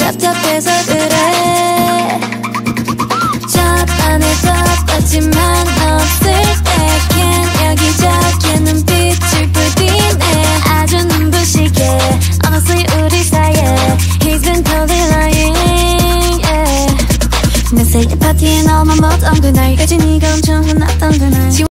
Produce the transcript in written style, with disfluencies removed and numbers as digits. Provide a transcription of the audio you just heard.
답답해서 그래. 저번에 떴었지만 없을 때 캔 여기저기 눈빛을 부리네. 아주 눈부시게 Honestly 우리 사이에 He's been totally lying, yeah. 내 생일 파티에 너만 못 온 그날 까지 네가 엄청 혼났던 그날